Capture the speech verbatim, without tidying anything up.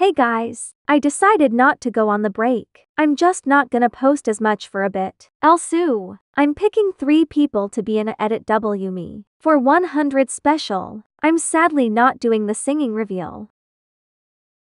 Hey guys, I decided not to go on the break. I'm just not gonna post as much for a bit. Also, I'm picking three people to be in a Edit W Me. For one hundred special, I'm sadly not doing the singing reveal.